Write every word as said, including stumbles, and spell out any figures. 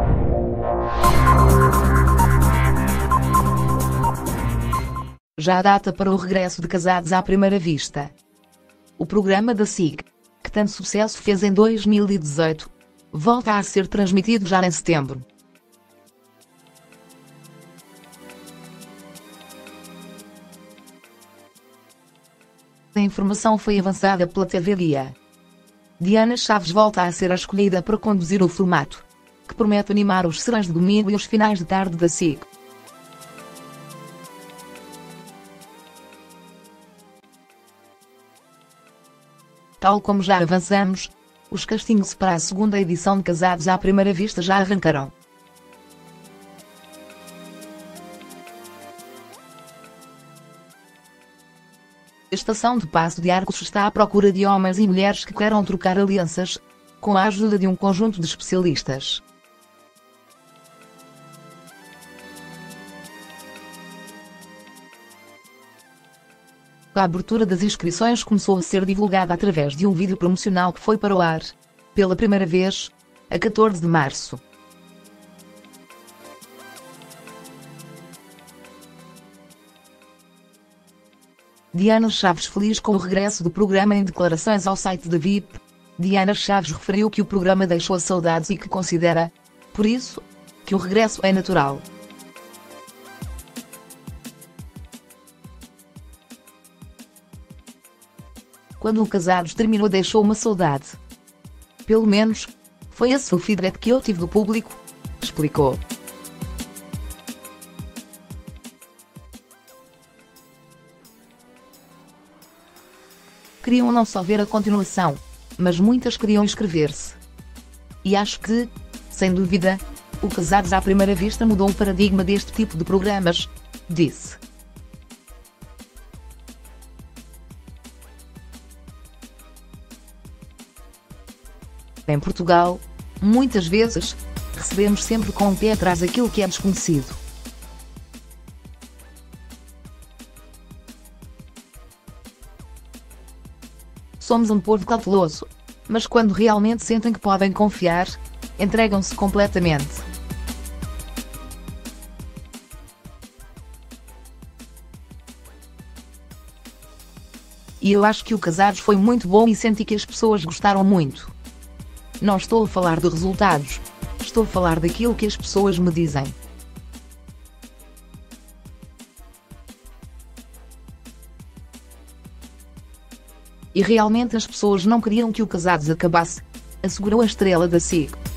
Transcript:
Já a data para o regresso de Casados à Primeira Vista. O programa da S I C, que tanto sucesso fez em dois mil e dezoito, volta a ser transmitido já em setembro. A informação foi avançada pela T V Guia. Diana Chaves volta a ser a escolhida para conduzir o formato, que promete animar os serões de domingo e os finais de tarde da S I C. Tal como já avançamos, os castings para a segunda edição de Casados à Primeira Vista já arrancaram. A estação de Paço de Arcos está à procura de homens e mulheres que queiram trocar alianças, com a ajuda de um conjunto de especialistas. A abertura das inscrições começou a ser divulgada através de um vídeo promocional que foi para o ar, pela primeira vez, a quatorze de março. Diana Chaves feliz com o regresso do programa. Em declarações ao site da V I P, Diana Chaves referiu que o programa deixou saudades e que considera, por isso, que o regresso é natural. Quando o Casados terminou deixou uma saudade. Pelo menos, foi esse o feedback que eu tive do público, explicou. Queriam não só ver a continuação, mas muitas queriam inscrever-se. E acho que, sem dúvida, o Casados à Primeira Vista mudou o paradigma deste tipo de programas, disse. Em Portugal, muitas vezes, recebemos sempre com o pé atrás aquilo que é desconhecido. Somos um povo cauteloso, mas quando realmente sentem que podem confiar, entregam-se completamente. E eu acho que o Casados foi muito bom e senti que as pessoas gostaram muito. Não estou a falar de resultados, estou a falar daquilo que as pessoas me dizem. E realmente as pessoas não queriam que o Casados acabasse, assegurou a estrela da S I C.